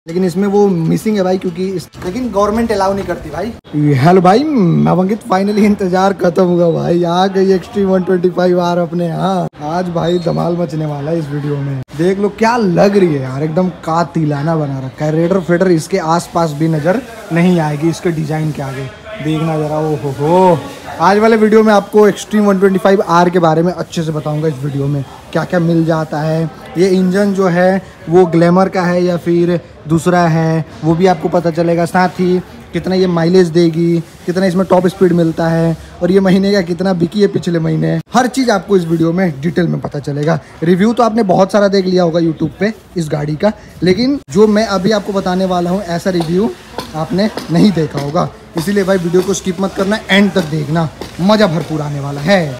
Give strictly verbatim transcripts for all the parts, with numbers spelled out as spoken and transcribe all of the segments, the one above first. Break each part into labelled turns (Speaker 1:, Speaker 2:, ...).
Speaker 1: लेकिन इसमें वो मिसिंग है भाई, क्योंकि इस... लेकिन गवर्नमेंट अलाउ नहीं करती भाई। हेलो भाई नवंकित, फाइनली इंतजार खत्म हुआ भाई, आ गई extreme one twenty five R अपने यहाँ। आज भाई धमाल मचने वाला है इस वीडियो में। देख लो क्या लग रही है यार, एकदम कातिलाना बना रखा है। रेडर फेडर इसके आसपास भी नजर नहीं आएगी इसके डिजाइन के आगे। देखना जरा, ओ हो हो। आज वाले वीडियो में आपको extreme one twenty five R के बारे में अच्छे से बताऊंगा। इस वीडियो में क्या क्या मिल जाता है, ये इंजन जो है वो ग्लैमर का है या फिर दूसरा है वो भी आपको पता चलेगा। साथ ही कितना ये माइलेज देगी, कितना इसमें टॉप स्पीड मिलता है, और ये महीने का कितना बिकी है पिछले महीने, हर चीज़ आपको इस वीडियो में डिटेल में पता चलेगा। रिव्यू तो आपने बहुत सारा देख लिया होगा यूट्यूब पे इस गाड़ी का, लेकिन जो मैं अभी आपको बताने वाला हूँ ऐसा रिव्यू आपने नहीं देखा होगा। इसीलिए भाई वीडियो को स्किप मत करना, एंड तक देखना, मज़ा भरपूर आने वाला है।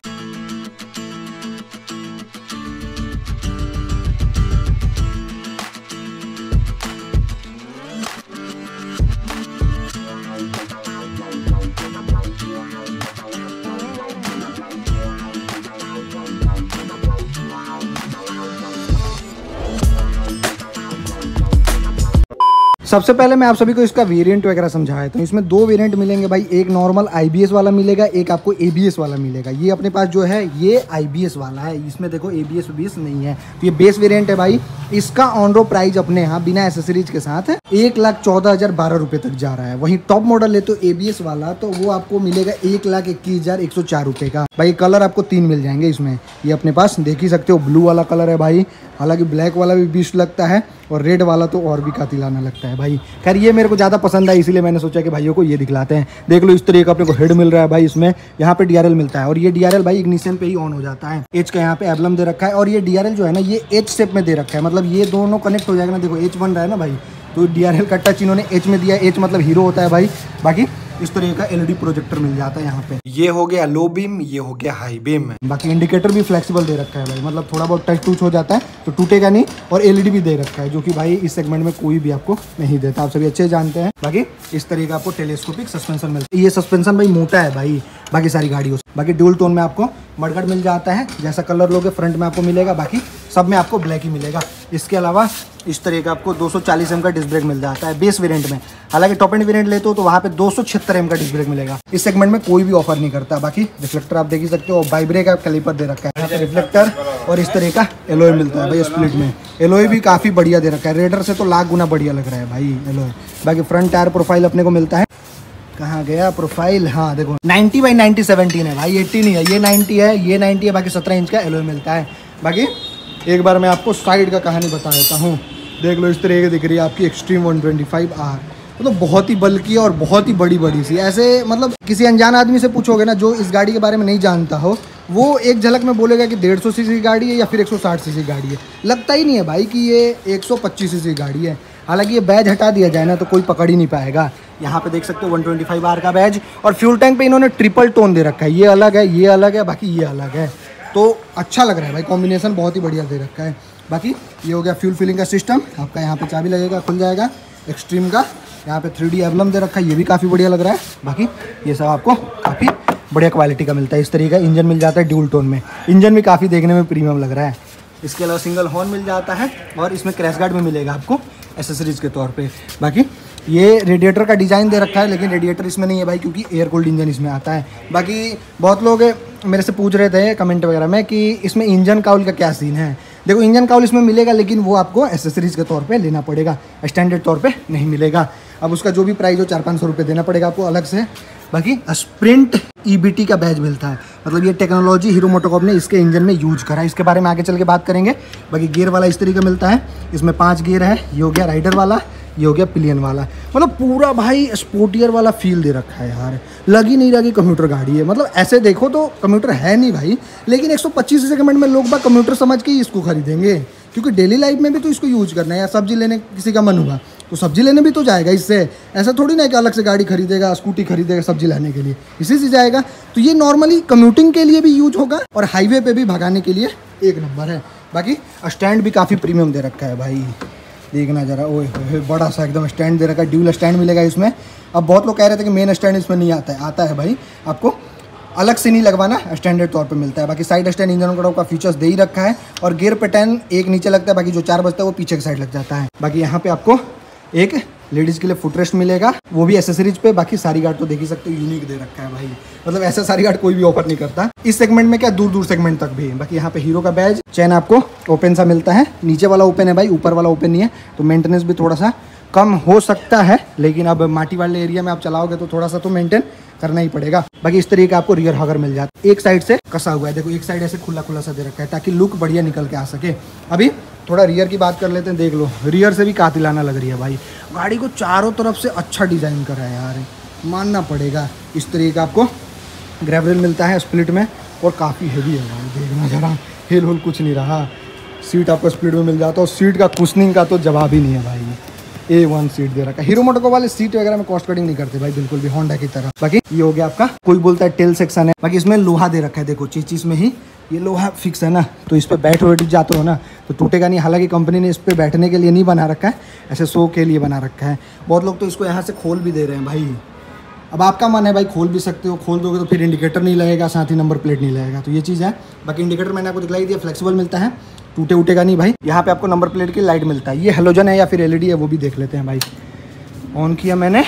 Speaker 1: सबसे पहले मैं आप सभी को इसका वेरिएंट वगैरह समझाया था। इसमें दो वेरिएंट मिलेंगे भाई, एक नॉर्मल आईबीएस वाला मिलेगा, एक आपको एबीएस वाला मिलेगा। ये अपने पास जो है ये आईबीएस वाला है, इसमें देखो एबीएस बीएस नहीं है, तो ये बेस वेरिएंट है भाई। इसका ऑन रोड प्राइस अपने यहाँ बिना एसेसरीज के साथ एक लाख चौदह हजार बारह रुपए तक जा रहा है। वहीं टॉप मॉडल है तो एबीएस वाला, तो वो आपको मिलेगा एक लाख इक्कीस हजार एक सौ चार रुपए का। भाई कलर आपको तीन मिल जाएंगे इसमें, ये अपने पास देख ही सकते हो, ब्लू वाला कलर है भाई। हालांकि ब्लैक वाला भी बीस्ट लगता है और रेड वाला तो और भी कातिलाना लगता है भाई। खैर ये मेरे को ज़्यादा पसंद है, इसीलिए मैंने सोचा कि भाइयों को ये दिखलाते हैं। देख लो इस तरीके का अपने को हेड मिल रहा है भाई। इसमें यहाँ पे डीआरएल मिलता है, और ये डीआरएल भाई इग्निशन पे ही ऑन हो जाता है। एच का यहाँ पे एम्बलम दे रखा है, और ये डीआरएल जो है ना ये एच शेप में दे रखा है, मतलब ये दोनों कनेक्ट हो जाएगा ना। देखो एच बन रहा है ना भाई, तो डीआरएल का टच इन्होंने एच में दिया है। एच मतलब हीरो होता है भाई। बाकी इस तरह का एलईडी प्रोजेक्टर मिल जाता है यहाँ पे। ये हो गया लो बीम, ये हो गया हाई बीम। बाकी इंडिकेटर भी फ्लेक्सिबल दे रखा है भाई, मतलब थोड़ा बहुत टच टूच हो जाता है तो टूटेगा नहीं। और एलईडी भी दे रखा है, जो कि भाई इस सेगमेंट में कोई भी आपको नहीं देता, आप सभी अच्छे जानते हैं। बाकी इस तरीके का आपको टेलीस्कोपिक सस्पेंशन मिलता है। ये सस्पेंशन भाई मोटा है भाई बाकी सारी गाड़ियों से। बाकी ड्यूल टोन में आपको मडगार्ड मिल जाता है, जैसा कलर लोगे फ्रंट में आपको मिलेगा, बाकी सब में आपको ब्लैक ही मिलेगा। इसके अलावा इस तरह का आपको दो सौ चालीस एम का डिस्क ब्रेक मिल जाता है बेस वेरिएंट में। हालांकि टॉप एंड वेरिएंट लेते हो तो वहाँ पे दो सौ छिहत्तर एम का डिस्क ब्रेक मिलेगा। इस सेगमेंट में कोई भी ऑफर नहीं करता। बाकी रिफ्लेक्टर आप देख ही सकते हो, बाइब्रेक का कैलिपर दे रखा है यहाँ पे रिफ्लेक्टर, और इस तरह का एलॉय मिलता है भाई स्प्लिट में। एलॉय भी काफ़ी बढ़िया दे रखा है, रेडर से तो लाख गुना बढ़िया लग रहा है भाई एलॉय। बाकी फ्रंट टायर प्रोफाइल अपने को मिलता है, कहाँ गया प्रोफाइल, हाँ देखो नाइन्टी बाई नाइन्टी सेवनटीन है भाई, एट्टी नहीं है, ये नाइन्टी है, ये नाइन्टी है। बाकी सत्रह इंच का एलॉय मिलता है। बाकी एक बार मैं आपको साइड का कहानी बता देता हूँ। देख लो इस तरह की दिख रही है आपकी extreme one twenty five R, मतलब बहुत ही बल्कि और बहुत ही बड़ी बड़ी सी। ऐसे मतलब किसी अनजान आदमी से पूछोगे ना जो इस गाड़ी के बारे में नहीं जानता हो, वो एक झलक में बोलेगा कि डेढ़ सौ सी सी गाड़ी है या फिर एक सौ साठ सी सी गाड़ी है। लगता ही नहीं है भाई कि ये एक सौ पच्चीस सी सी गाड़ी है। हालांकि ये बैज हटा दिया जाए ना तो कोई पकड़ ही नहीं पाएगा। यहाँ पे देख सकते हो वन ट्वेंटी फाइव आर का बैज, और फ्यूल टैंक पे इन्होंने ट्रिपल टोन दे रखा है। ये अलग है, ये अलग है, बाकी ये अलग है, तो अच्छा लग रहा है भाई, कॉम्बिनेशन बहुत ही बढ़िया दे रखा है। बाकी ये हो गया फ्यूल फिलिंग का सिस्टम, आपका यहाँ पे चाबी लगेगा, खुल जाएगा। एक्सट्रीम का यहाँ पे थ्री डी एम्बलम दे रखा है, ये भी काफ़ी बढ़िया लग रहा है। बाकी ये सब आपको काफ़ी बढ़िया क्वालिटी का मिलता है। इस तरीके का इंजन मिल जाता है ड्यूल टोन में, इंजन भी काफ़ी देखने में प्रीमियम लग रहा है। इसके अलावा सिंगल हॉर्न मिल जाता है, और इसमें क्रैश गार्ड भी मिलेगा आपको एसेसरीज के तौर पे। बाकी ये रेडिएटर का डिज़ाइन दे रखा है, लेकिन रेडिएटर इसमें नहीं है भाई, क्योंकि एयर कूल्ड इंजन इसमें आता है। बाकी बहुत लोग मेरे से पूछ रहे थे कमेंट वगैरह में कि इसमें इंजन काउल का क्या सीन है। देखो इंजन काउल इसमें मिलेगा, लेकिन वो आपको एसेसरीज के तौर पे लेना पड़ेगा, स्टैंडर्ड तौर पे नहीं मिलेगा। अब उसका जो भी प्राइस हो चार पाँच सौ रुपये देना पड़ेगा आपको अलग से। बाकी स्प्रिंट ईबीटी का बैज मिलता है, मतलब ये टेक्नोलॉजी हीरो मोटोकॉर्प ने इसके इंजन में यूज करा है। इसके बारे में आगे चल के बात करेंगे। बाकी गियर वाला इस तरीके का मिलता है, इसमें पांच गियर है। ये हो गया राइडर वाला, ये हो गया पिलियन वाला, मतलब पूरा भाई स्पोर्टियर वाला फील दे रखा है यार। लग ही नहीं रहा कि कंप्यूटर गाड़ी है, मतलब ऐसे देखो तो कंप्यूटर है नहीं भाई, लेकिन एक सौ पच्चीस सेगमेंट में लोग बाग कंप्यूटर समझ के ही इसको खरीदेंगे, क्योंकि डेली लाइफ में भी तो इसको यूज करना है। या सब्जी लेने किसी का मन हुआ तो सब्जी लेने भी तो जाएगा इससे, ऐसा थोड़ी ना कि अलग से गाड़ी खरीदेगा, स्कूटी खरीदेगा सब्जी लाने के लिए, इसी से जाएगा। तो ये नॉर्मली कम्यूटिंग के लिए भी यूज होगा, और हाईवे पे भी भगाने के लिए एक नंबर है। बाकी स्टैंड भी काफ़ी प्रीमियम दे रखा है भाई, देखना जरा, ओए बड़ा सा एकदम स्टैंड दे रखा है। ड्यूल स्टैंड मिलेगा इसमें। अब बहुत लोग कह रहे थे कि मेन स्टैंड इसमें नहीं आता है, आता है भाई, आपको अलग से नहीं लगवाना, स्टैंडर्ड तौर पे मिलता है। बाकी साइड स्टैंड इंजन कड़ो का फीचर्स दे ही रखा है, और गियर पैटर्न एक नीचे लगता है, बाकी जो चार बजता है वो पीछे की साइड लग जाता है। बाकी यहाँ पे आपको एक लेडीज़ के लिए फुटरेस्ट मिलेगा, वो भी एसेसरीज पे। बाकी सारी गार्ड तो देख ही सकते हो, यूनिक दे रखा है भाई, मतलब ऐसा सारी गार्ड कोई भी ऑफर नहीं करता इस सेगमेंट में, क्या दूर दूर सेगमेंट तक भी। बाकी यहाँ पे हीरो का बैज, चैन आपको ओपन सा मिलता है, नीचे वाला ओपन है भाई, ऊपर वाला ओपन नहीं है, तो मेंटेनेंस भी थोड़ा सा कम हो सकता है, लेकिन अब माटी वाले एरिया में आप चलाओगे तो थोड़ा सा तो मेंटेन करना ही पड़ेगा। बाकी इस तरीके का आपको रियर हॉगर मिल जाता है, एक साइड से कसा हुआ है, देखो एक साइड ऐसे खुला खुला सा दे रखा है ताकि लुक बढ़िया निकल के आ सके। अभी थोड़ा रियर की बात कर लेते हैं, देख लो रियर से भी कातिलाना लग रही है भाई, गाड़ी को चारों तरफ से अच्छा डिज़ाइन करा है यार, मानना पड़ेगा। इस तरीके का आपको ग्रेवल मिलता है स्प्लिट में, और काफ़ी हेवी है भाई, देखना जरा, हिल हुल कुछ नहीं रहा। सीट आपको स्प्लिट में मिल जाता है, और सीट का कुशनिंग का तो जवाब ही नहीं है भाई, ए वन सीट दे रखा है। हीरो मोटोको वाले सीट वगैरह में कॉस्ट कटिंग नहीं करते भाई, बिल्कुल भी, होंडा की तरह। बाकी ये हो गया आपका, कोई बोलता है टेल सेक्शन है, बाकी इसमें लोहा दे रखा है, देखो चीज में ही ये लोहा फिक्स है ना, तो इस पर बैठ बैठ जाते हो ना तो टूटेगा नहीं। हालांकि कंपनी ने इस पर बैठने के लिए नहीं बना रखा है, ऐसे शो के लिए बना रखा है। बहुत लोग तो इसको यहाँ से खोल भी दे रहे हैं भाई, अब आपका मन है भाई, खोल भी सकते हो, खोल दोगे तो फिर इंडिकेटर नहीं लगेगा, साथ ही नंबर प्लेट नहीं लगेगा, तो ये चीज़ है। बाकी इंडिकेटर मैंने आपको दिखलाई दिया, फ्लेक्सिबल मिलता है, टूटे उटेगा नहीं भाई। यहाँ पे आपको नंबर प्लेट की लाइट मिलता है, ये हेलोजन है या फिर एलईडी है वो भी देख लेते हैं भाई। ऑन किया मैंने,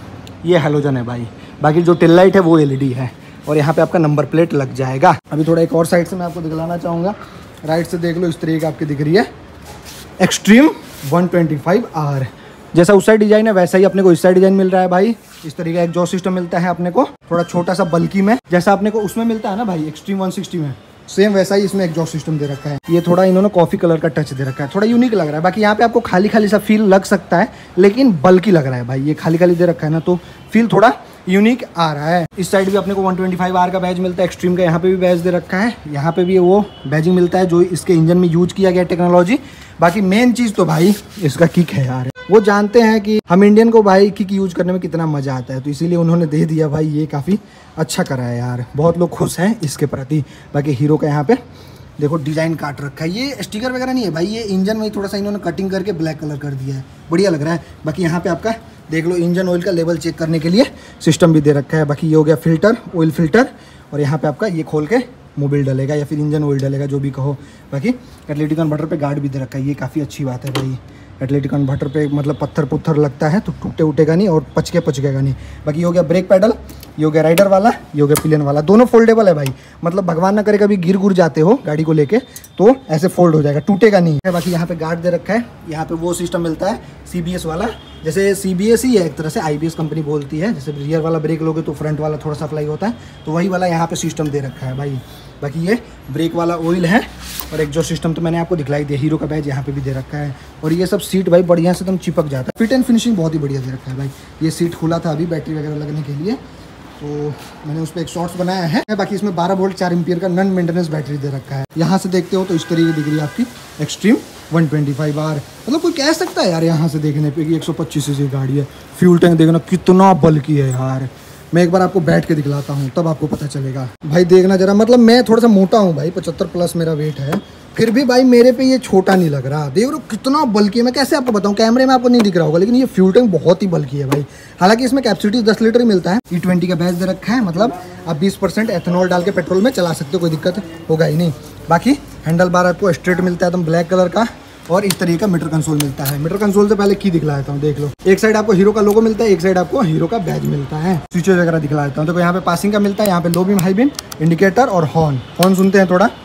Speaker 1: ये हेलोजन है भाई, बाकी जो टेल लाइट है वो एलईडी है, और यहाँ पे आपका नंबर प्लेट लग जाएगा। अभी थोड़ा एक और साइड से मैं आपको दिखलाना चाहूँगा, राइट से देख लो, इस तरीके आपकी दिख रही है extreme one twenty five R. जैसा उस साइड डिजाइन है वैसा ही अपने को इस साइड डिजाइन मिल रहा है भाई। इस तरीके का एग्जॉस्ट सिस्टम मिलता है अपने को, थोड़ा छोटा सा बल्कि में, जैसा अपने को उसमें मिलता है ना भाई एक्सट्रीम वन सिक्सटी में, सेम वैसा ही इसमें एग्जॉस्ट सिस्टम दे रखा है। ये थोड़ा इन्होंने कॉफी कलर का टच दे रखा है, थोड़ा यूनिक लग रहा है। बाकी यहाँ पे आपको खाली खाली सा फील लग सकता है, लेकिन बल्कि लग रहा है भाई, ये खाली खाली दे रखा है ना, तो फील थोड़ा यूनिक आ रहा है। इस साइड भी अपने को वन ट्वेंटी फाइव आर का बैज मिलता है, एक्सट्रीम का यहाँ पे भी बैज दे रखा है, यहाँ पे भी वो बैजिंग मिलता है जो इसके इंजन में यूज किया गया टेक्नोलॉजी। बाकी मेन चीज़ तो भाई इसका किक है यार, वो जानते हैं कि हम इंडियन को भाई किक यूज करने में कितना मजा आता है, तो इसीलिए उन्होंने दे दिया भाई, ये काफ़ी अच्छा करा है यार, बहुत लोग खुश हैं इसके प्रति। बाकी हीरो का यहाँ पे देखो डिज़ाइन काट रखा है, ये स्टिकर वगैरह नहीं है भाई, ये इंजन में थोड़ा सा इन्होंने कटिंग करके ब्लैक कलर कर दिया है, बढ़िया लग रहा है। बाकी यहाँ पे आपका देख लो इंजन ऑयल का लेवल चेक करने के लिए सिस्टम भी दे रखा है। बाकी ये हो गया फिल्टर, ऑयल फिल्टर, और यहाँ पे आपका ये खोल के मोबिल डलेगा या फिर इंजन ऑयल डलेगा, जो भी कहो। बाकी कैटलिटिक कन्वर्टर पे गार्ड भी दे रखा है, ये काफ़ी अच्छी बात है भाई। कैटलिटिक कन्वर्टर पे मतलब पत्थर पुत्थर लगता है तो टूटे उटेगा नहीं और पचके पचकेगा नहीं। बाकी ये हो गया ब्रेक पैडल, ये हो गया राइडर वाला, ये हो गया पिलियन वाला, दोनों फोल्डेबल है भाई, मतलब भगवान ना करे कभी गिर गुर जाते हो गाड़ी को लेके तो ऐसे फोल्ड हो जाएगा, टूटेगा नहीं है। बाकी यहाँ पे गार्ड दे रखा है, यहाँ पे वो सिस्टम मिलता है सीबीएस वाला, जैसे सीबीएस ही है एक तरह से, आईबीएस कंपनी बोलती है, जैसे रियर वाला ब्रेक लोगे तो फ्रंट वाला थोड़ा सा अप्लाई होता है, तो वही वाला यहाँ पे सिस्टम दे रखा है भाई। बाकी ये ब्रेक वाला ऑयल है, और एक जो सिस्टम तो मैंने आपको दिखलाई दिया, हीरो का बैज यहाँ पे भी दे रखा है, और ये सब सीट भाई बढ़िया से एकदम चिपक जाता है, फिट एंड फिनिशिंग बहुत ही बढ़िया दे रखा है भाई। ये सीट खुला था अभी बैटरी वगैरह लगने के लिए, तो मैंने उस पर एक शॉर्ट्स बनाया है। बाकी इसमें बारह वोल्ट चार एम्पियर का नॉन मेंटेनेंस बैटरी दे रखा है। यहाँ से देखते हो तो इस तरीके दिख रही है आपकी extreme one twenty five R, मतलब कोई कह सकता है यार यहाँ से देखने पे कि एक सौ पच्चीस सीसी गाड़ी है। फ्यूल टैंक देखना कितना बल्कि है यार, मैं एक बार आपको बैठ के दिखलाता हूँ तब आपको पता चलेगा भाई। देखना जरा, मतलब मैं थोड़ा सा मोटा हूँ भाई, पचहत्तर प्लस मेरा वेट है, फिर भी भाई मेरे पे ये छोटा नहीं लग रहा। देख लो कितना बल्कि है, मैं कैसे आपको बताऊँ, कैमरे में आपको नहीं दिख रहा होगा, लेकिन ये फ्यूल टैंक बहुत ही बल्कि है भाई। हालांकि इसमें कैपेसिटी दस लीटर ही मिलता है। ई ट्वेंटी का बैच दे रखा है, मतलब आप बीस परसेंट एथेनॉल डाल के पेट्रोल में चला सकते हो, कोई दिक्कत होगा ही नहीं। बाकी हैंडल बार आपको स्ट्रेट मिलता है एकदम ब्लैक कलर का, और इस तरीके का मीटर कंसोल मिलता है। मीटर कंसोल से पहले की दिखला देता हूँ, देख लो, एक साइड आपको हीरो का लोगो मिलता है, एक साइड आपको हीरो का बैज मिलता है। स्विचेस वगैरह दिखला देता हूँ, देखो यहाँ पे पासिंग का मिलता है, यहाँ पे low beam high beam indicator और हॉर्न। हॉर्न सुनते हैं थोड़ा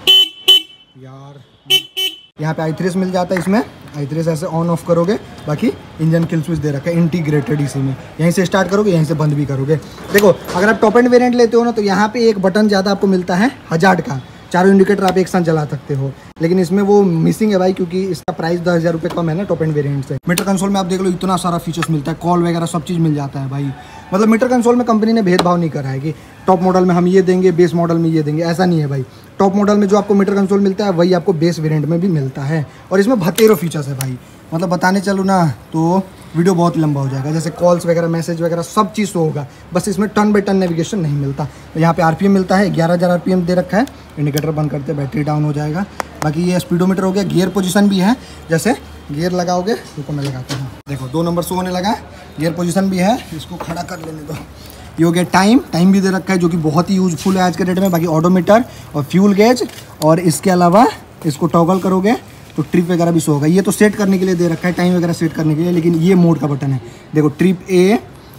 Speaker 1: यार, यहाँ पे आई थ्री एस मिल जाता है, इसमें आई थ्री एस ऐसे ऑन ऑफ करोगे। बाकी इंजन किल स्विच दे रखा है इंटीग्रेटेड, इसी में यहीं से स्टार्ट करोगे यहीं से बंद भी करोगे। देखो अगर आप टॉप एंड वेरिएंट लेते हो ना तो यहाँ पे एक बटन ज़्यादा आपको मिलता है हजार्ड का, चारों इंडिकेटर आप एक साथ जला सकते हो, लेकिन इसमें वो मिसिंग है भाई, क्योंकि इसका प्राइस दस हज़ार रुपये कम है ना टॉप एंड वेरिएंट से। मीटर कंसोल में आप देख लो इतना सारा फीचर्स मिलता है, कॉल वगैरह सब चीज़ मिल जाता है भाई। मतलब मीटर कंसोल में कंपनी ने भेदभाव नहीं करा है कि टॉप मॉडल में हम ये देंगे, बेस मॉडल में ये देंगे, ऐसा नहीं है भाई। टॉप मॉडल में जो आपको मीटर कंसोल मिलता है वही आपको बेस वेरिएंट में भी मिलता है, और इसमें भतेरो फीचर्स है भाई। मतलब बताने चलूँ ना तो वीडियो बहुत लंबा हो जाएगा, जैसे कॉल्स वगैरह मैसेज वगैरह सब चीज़ तो होगा, बस इसमें टर्न बाई टर्न नेविगेशन नहीं मिलता। तो यहाँ पे आरपीएम मिलता है, ग्यारह हज़ार आरपीएम दे रखा है, इंडिकेटर बंद करते बैटरी डाउन हो जाएगा। बाकी ये स्पीडोमीटर हो गया, गियर पोजीशन भी है, जैसे गियर लगाओगे, रुको मैं लगाता हूँ, देखो दो नंबर शो होने लगा, गियर पोजीशन भी है, इसको खड़ा कर लेने दो। ये हो गया टाइम, टाइम भी दे रखा है जो कि बहुत ही यूजफुल है आज के डेट में। बाकी ऑडोमीटर और फ्यूल गेज, और इसके अलावा इसको टॉगल करोगे तो ट्रिप वगैरह भी शो होगा। ये तो सेट करने के लिए दे रखा है, टाइम वगैरह सेट करने के लिए, लेकिन ये मोड का बटन है। देखो ट्रिप ए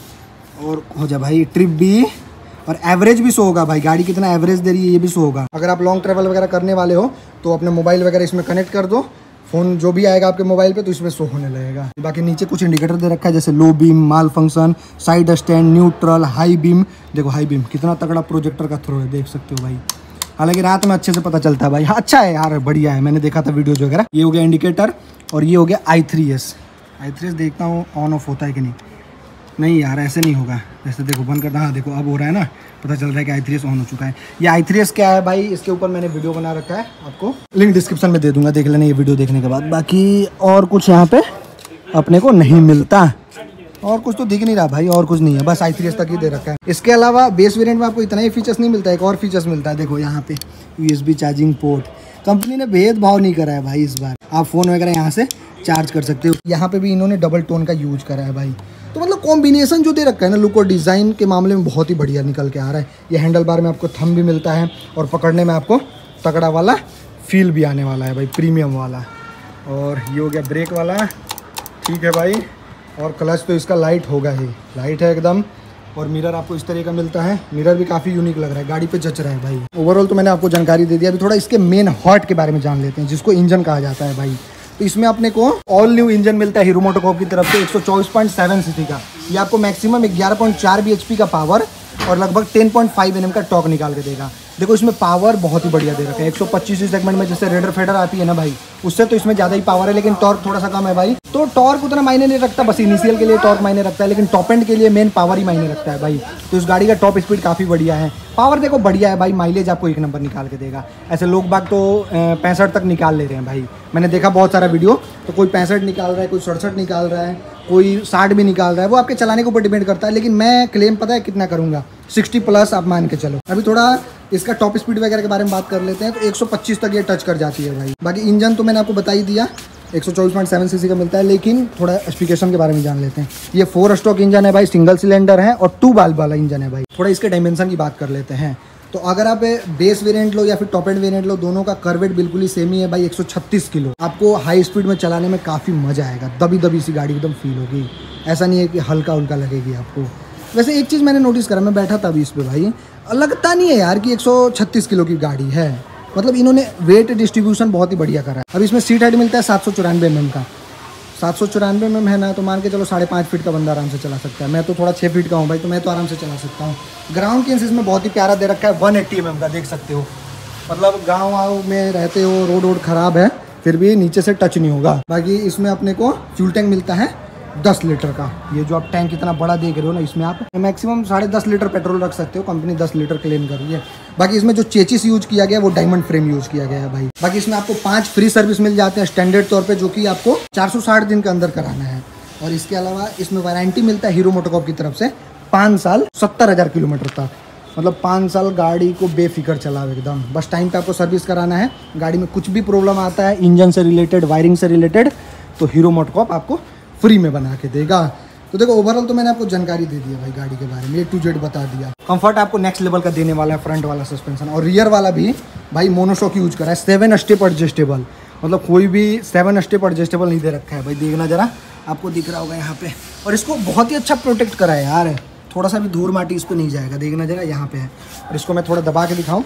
Speaker 1: और हो जा भाई ट्रिप बी, और एवरेज भी शो होगा भाई, गाड़ी कितना एवरेज दे रही है ये भी शो होगा। अगर आप लॉन्ग ट्रैवल वगैरह करने वाले हो तो अपने मोबाइल वगैरह इसमें कनेक्ट कर दो, फ़ोन जो भी आएगा आपके मोबाइल पे तो इसमें शो होने लगेगा। बाकी नीचे कुछ इंडिकेटर दे रखा है जैसे low beam, malfunction, side stand, neutral, high beam. देखो हाई बीम कितना तगड़ा प्रोजेक्टर का थ्रो है, देख सकते हो भाई। हालांकि रात में अच्छे से पता चलता है भाई। हाँ अच्छा है यार, बढ़िया है, मैंने देखा था वीडियो वगैरह। ये हो गया इंडिकेटर, और ये हो गया I three S. I three S देखता हूँ ऑन ऑफ होता है कि नहीं। नहीं यार ऐसे नहीं होगा, जैसे देखो बंद करता, हाँ देखो अब हो रहा है ना, पता चल रहा है कि आई थ्री एस ऑन हो चुका है। ये आई थ्री एस क्या है भाई, इसके ऊपर मैंने वीडियो बना रखा है, आपको लिंक डिस्क्रिप्शन में दे दूंगा, देख लेना ये वीडियो देखने के बाद। बाकी और कुछ यहाँ पे अपने को नहीं मिलता, और कुछ तो दिख नहीं रहा भाई, और कुछ नहीं है, बस आई थ्री एस तक ही दे रखा है। इसके अलावा बेस वेरिएंट में आपको इतना ही फीचर्स नहीं मिलता है, एक और फीचर्स मिलता है। देखो यहाँ पे यूएसबी चार्जिंग पोर्ट, कंपनी ने भेदभाव नहीं करा है भाई इस बार, आप फ़ोन वगैरह यहाँ से चार्ज कर सकते हो। यहाँ पे भी इन्होंने डबल टोन का यूज करा है भाई, तो मतलब कॉम्बिनेशन जो दे रखा है ना, लुक और डिज़ाइन के मामले में बहुत ही बढ़िया निकल के आ रहा है। ये हैंडल बार में आपको थंब भी मिलता है, और पकड़ने में आपको तगड़ा वाला फील भी आने वाला है भाई, प्रीमियम वाला। और ये हो गया ब्रेक वाला, ठीक है भाई। और क्लच तो इसका लाइट होगा ही, लाइट है एकदम। और मिरर आपको इस तरह का मिलता है, मिरर भी काफ़ी यूनिक लग रहा है, गाड़ी पे जच रहा है भाई। ओवरऑल तो मैंने आपको जानकारी दे दिया, अभी थोड़ा इसके मेन हॉर्ट के बारे में जान लेते हैं, जिसको इंजन कहा जाता है भाई। तो इसमें अपने को ऑल न्यू इंजन मिलता है हीरो मोटोकॉर्प की तरफ से, एक सौ चौबीस पॉइंट सात सीसी का। ये आपको मैक्सिमम ग्यारह पॉइंट चार बीएचपी का पावर और लगभग दस पॉइंट पाँच एनएम का टॉर्क निकाल के देगा। देखो इसमें पावर बहुत ही बढ़िया दे रखा है, एक सौ पच्चीस सेगमेंट में जैसे रेडर फेडर आती है ना भाई, उससे तो इसमें ज़्यादा ही पावर है, लेकिन टॉर्क थोड़ा सा कम है भाई। तो टॉर्क उतना मायने नहीं रखता, बस इनिशियल के लिए टॉर्क मायने रखता है, लेकिन टॉप एंड के लिए मेन पावर ही मायने रखता है भाई। तो इस गाड़ी का टॉप स्पीड काफ़ी बढ़िया है, पावर देखो बढ़िया है भाई, माइलेज आपको एक नंबर निकाल के देगा। ऐसे लोग बाग तो पैंसठ तक निकाल ले रहे हैं भाई, मैंने देखा बहुत सारा वीडियो, तो कोई पैंसठ निकाल रहा है, कोई सड़सठ निकाल रहा है, कोई साठ भी निकाल रहा है, वो आपके चलाने के ऊपर डिपेंड करता है। लेकिन मैं क्लेम पता है कितना करूँगा, साठ प्लस आप मान के चलो। अभी थोड़ा इसका टॉप स्पीड वगैरह के बारे में बात कर लेते हैं, तो एक सौ पच्चीस तक ये टच कर जाती है भाई। बाकी इंजन तो मैंने आपको बता ही दिया, एक सौ चौबीस पॉइंट सात सीसी का मिलता है। लेकिन थोड़ा स्पेसिफिकेशन के बारे में जान लेते हैं। ये फोर स्ट्रोक इंजन है भाई, सिंगल सिलेंडर है, और टू वाल्व वाला इंजन है भाई। थोड़ा इसके डायमेंशन की बात कर लेते हैं। तो अगर आप बेस वेरिएंट लो या फिर टॉप एंड वेरिएंट लो, दोनों का कर्वेट बिल्कुल ही सेम ही है भाई, एक सौ छत्तीस किलो। आपको हाई स्पीड में चलाने में काफ़ी मजा आएगा, दबी दबी सी गाड़ी एकदम फील होगी, ऐसा नहीं है कि हल्का उल्का लगेगी आपको। वैसे एक चीज़ मैंने नोटिस करा, मैं बैठा था अभी इस पे भाई, लगता नहीं है यार कि एक सौ छत्तीस किलो की गाड़ी है, मतलब इन्होंने वेट डिस्ट्रीब्यूशन बहुत ही बढ़िया करा है। अब इसमें सीट हाइट मिलता है सात सौ चौरानवे एम एम का, सात सौ चौरानवे एम एम है ना, तो मान के चलो साढ़े पाँच फीट का बंदा आराम से चला सकता है। मैं तो थोड़ा छः फीट का हूँ भाई, तो मैं तो आराम से चला सकता हूँ। ग्राउंड क्लियरेंस इसमें बहुत ही प्यारा दे रखा है, वन एट्टी एम एम का, देख सकते हो। मतलब गाँव वाँव में रहते हो, रोड वोड खराब है, फिर भी नीचे से टच नहीं होगा। बाकी इसमें अपने को फ्यूल टैंक मिलता है दस लीटर का। ये जो आप टैंक इतना बड़ा देख रहे हो ना, इसमें आप मैक्सिमम साढ़े दस लीटर पेट्रोल रख सकते हो, कंपनी दस लीटर क्लेम कर रही है। बाकी इसमें जो चेचिस यूज किया गया है वो डायमंड फ्रेम यूज किया गया है भाई। बाकी इसमें आपको पांच फ्री सर्विस मिल जाते हैं स्टैंडर्ड तौर पे, जो कि आपको चार सौ साठ दिन के अंदर कराना है। और इसके अलावा इसमें वारंटी मिलता है हीरो मोटोकॉर्प की तरफ से पाँच साल सत्तर हज़ार किलोमीटर तक। मतलब पाँच साल गाड़ी को बेफिक्र चलाओ एकदम, बस टाइम पे आपको सर्विस कराना है। गाड़ी में कुछ भी प्रॉब्लम आता है इंजन से रिलेटेड, वायरिंग से रिलेटेड, तो हीरो मोटोकॉर्प आपको फ्री में बना के देगा। तो देखो ओवरऑल तो मैंने आपको जानकारी दे दी है भाई गाड़ी के बारे में, ए टू जेड बता दिया। कंफर्ट आपको नेक्स्ट लेवल का देने वाला है, फ्रंट वाला सस्पेंशन, और रियर वाला भी भाई मोनोशॉक यूज करा है, सेवन स्टेप एडजस्टेबल। मतलब कोई भी सेवन स्टेप एडजस्टेबल नहीं दे रखा है भाई, देखना जरा, आपको दिख रहा होगा यहाँ पे। और इसको बहुत ही अच्छा प्रोटेक्ट करा है यार, थोड़ा सा भी धूल माटी इस पर नहीं जाएगा, देखना जरा यहाँ पे है। और इसको मैं थोड़ा दबा के दिखाऊँ,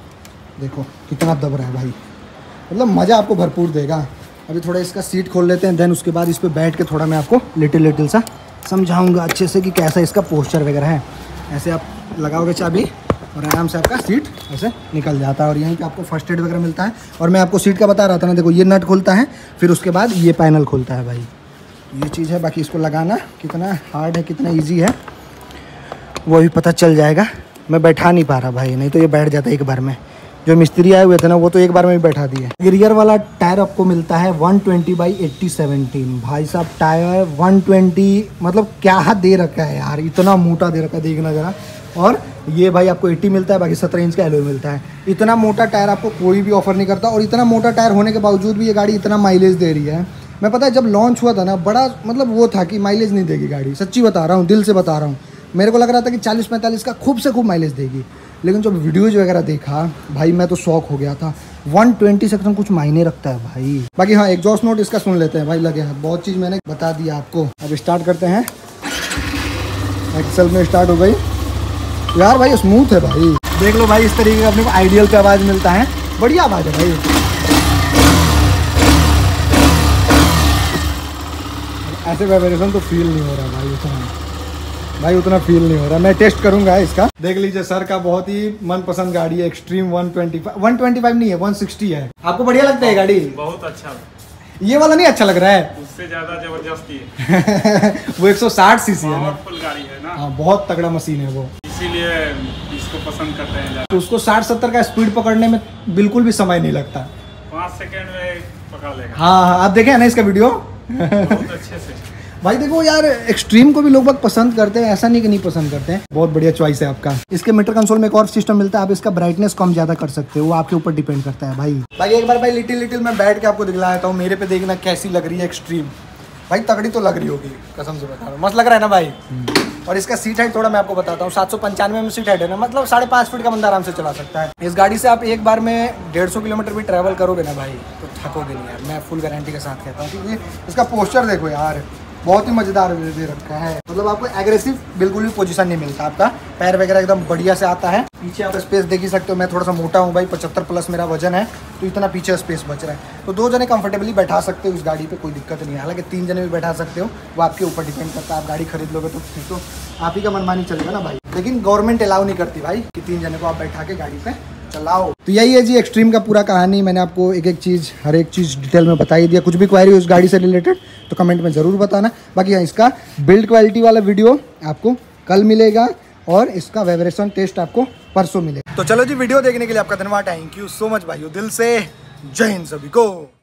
Speaker 1: देखो कितना दब रहा है भाई, मतलब मज़ा आपको भरपूर देगा। अभी थोड़ा इसका सीट खोल लेते हैं, देन उसके बाद इस पर बैठ के थोड़ा मैं आपको लिटिल लिटिल सा समझाऊंगा अच्छे से कि कैसा इसका पोस्चर वगैरह है। ऐसे आप लगाओगे चाबी और आराम से आपका सीट ऐसे निकल जाता है, और यहीं पे आपको फर्स्ट एड वगैरह मिलता है। और मैं आपको सीट का बता रहा था ना, देखो ये नट खुलता है, फिर उसके बाद ये पैनल खुलता है भाई, ये चीज़ है। बाकी इसको लगाना कितना हार्ड है, कितना ईजी है, वो भी पता चल जाएगा। मैं बैठा नहीं पा रहा भाई, नहीं तो ये बैठ जाता है एक बार में। जो मिस्त्री आए हुए थे ना, वो तो एक बार में भी बैठा दिए। रियर वाला टायर आपको मिलता है one twenty by eighty seventeen. भाई साहब टायर वन ट्वेंटी, मतलब क्या दे रखा है यार, इतना मोटा दे रखा है, देखना जरा। और ये भाई आपको अस्सी मिलता है, बाकी सत्रह इंच का एलॉय मिलता है। इतना मोटा टायर आपको कोई भी ऑफर नहीं करता, और इतना मोटा टायर होने के बावजूद भी ये गाड़ी इतना माइलेज दे रही है। मैं पता है जब लॉन्च हुआ था ना, बड़ा मतलब वो था कि माइलेज नहीं देगी गाड़ी, सच्ची बता रहा हूँ, दिल से बता रहा हूँ। मेरे को लग रहा था कि चालीस पैंतालीस का खूब से खूब माइलेज देगी, लेकिन जब वीडियोज़ वगैरह देखा भाई, मैं तो शौक हो गया था। वन ट्वेंटी सेक्शन कुछ मायने रखता है भाई। बाकी हाँ एग्जॉस्ट नोट इसका सुन लेते हैं भाई, लगे हाथ बहुत चीज़ मैंने बता दिया आपको। अब स्टार्ट करते हैं। एक्सेल में स्टार्ट हो गई यार भाई, स्मूथ है भाई, देख लो भाई इस तरीके का अपने को आइडियल पे आवाज़ मिलता है, बढ़िया आवाज़ है भाई। ऐसे वाइब्रेशन तो फील नहीं हो रहा भाई, उतना भाई उतना फील नहीं हो रहा। मैं टेस्ट करूंगा इसका। देख लीजिए सर का बहुत ही मनपसंद गाड़ी है extreme one twenty five one twenty five नहीं है वन सिक्सटी है। आपको बढ़िया लगता है गाड़ी?
Speaker 2: बहुत अच्छा।
Speaker 1: ये वाला नहीं अच्छा लग रहा है?
Speaker 2: उससे ज्यादा जबरदस्ती है।
Speaker 1: वो एक सौ साठ सीसी है ना,
Speaker 2: फुल गाड़ी है ना।
Speaker 1: हाँ बहुत तगड़ा मशीन है वो,
Speaker 2: इसीलिए इसको पसंद करते हैं।
Speaker 1: तो उसको साठ सत्तर का स्पीड पकड़ने में बिल्कुल भी समय नहीं लगता,
Speaker 2: पाँच सेकंड में पकड़ लेगा।
Speaker 1: हाँ हाँ आप देखे है ना इसका वीडियो।
Speaker 2: बहुत अच्छे से
Speaker 1: भाई देखो यार, एक्सट्रीम को भी लोग बहुत पसंद करते हैं, ऐसा नहीं कि नहीं पसंद करते हैं। बहुत बढ़िया चॉइस है आपका। इसके मीटर कंसोल में एक और सिस्टम मिलता है, आप इसका ब्राइटनेस कम ज्यादा कर सकते हो, वो आपके ऊपर डिपेंड करता है भाई। भाई एक बार भाई लिटिल लिटिल मैं बैठ के आपको दिखला देता हूँ, मेरे पे देखना कैसी लग रही है एक्सट्रीम। भाई तगड़ी तो लग रही होगी, कसम से बता रहा हूँ, मस्त लग रहा है ना भाई। और इसका सीट हाइट थोड़ा मैं आपको बताता हूँ, सात सौ पंचानवे में सीट हाइट है ना, मतलब साढ़े पाँच फीट का बंदा आराम से चला सकता है। इस गाड़ी से आप एक बार में डेढ़ सौ किलोमीटर भी ट्रैवल करोगे ना भाई तो थकोगे नहीं यार, मैं फुल गारंटी के साथ कहता हूँ। क्योंकि इसका पोस्चर देखो यार, बहुत ही मजेदार दे रखा है, मतलब आपको एग्रेसिव बिल्कुल भी पोजीशन नहीं मिलता, आपका पैर वगैरह एकदम बढ़िया से आता है। पीछे आप स्पेस देख ही सकते हो, मैं थोड़ा सा मोटा हूँ भाई, पचहत्तर प्लस मेरा वजन है, तो इतना पीछे स्पेस बच रहा है। तो दो जने कंफर्टेबली बैठा सकते हो इस गाड़ी पे, कोई दिक्कत नहीं है। हालांकि तीन जने भी बैठा सकते हो, वो आपके ऊपर डिपेंड करता है। आप गाड़ी खरीद लोगे तो फिर तो आप ही का मनमानी चलेगा ना भाई, लेकिन गवर्नमेंट अलाउ नहीं करती भाई कि तीन जने को आप बैठा के गाड़ी पे चलाओ। तो यही है जी एक्सट्रीम का पूरा कहानी। मैंने आपको एक एक चीज़ हर एक चीज़ डिटेल में बता ही दिया। कुछ भी क्वेरी हो इस गाड़ी से रिलेटेड तो कमेंट में ज़रूर बताना। बाकी हाँ, इसका बिल्ड क्वालिटी वाला वीडियो आपको कल मिलेगा और इसका वाइब्रेशन टेस्ट आपको परसों मिलेगा। तो चलो जी, वीडियो देखने के लिए आपका धन्यवाद, थैंक यू सो मच भाइयों, दिल से जय हिंद सभी को।